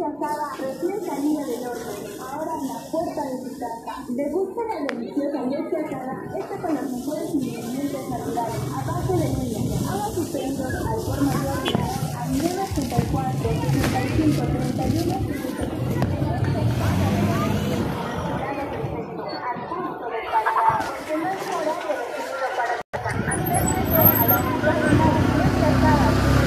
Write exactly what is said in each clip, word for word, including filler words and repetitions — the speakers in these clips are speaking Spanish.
Acaba recién salido del horno, ahora en la puerta de su casa. Degusta la deliciosa leche Acaba, hecha con los mejores ingredientes naturales, a base de leña. Haga sus pedidos al por mayor al nueve ochenta y cuatro, sesenta y cinco, treinta y uno, sesenta y cinco. Al gusto del paladar, porque no es horario definido para casa. Acérquese a la unidad de la leche Acaba,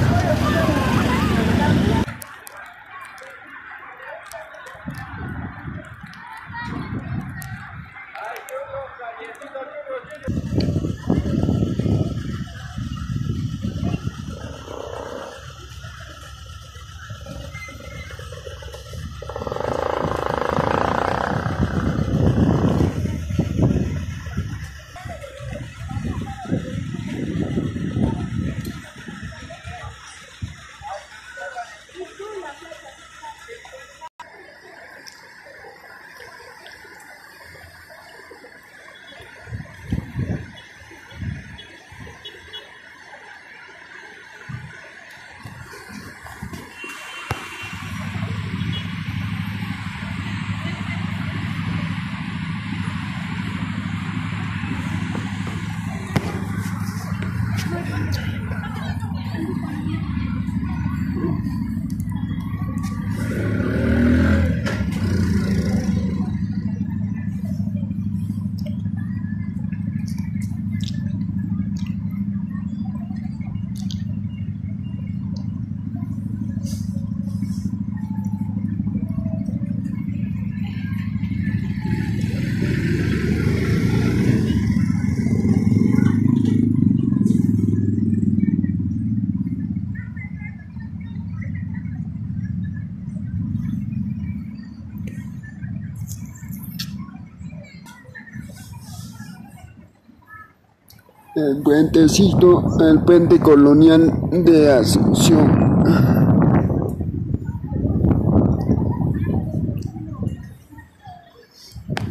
el puentecito, el puente colonial de Asunción.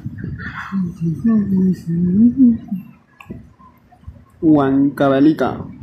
Huancavelica.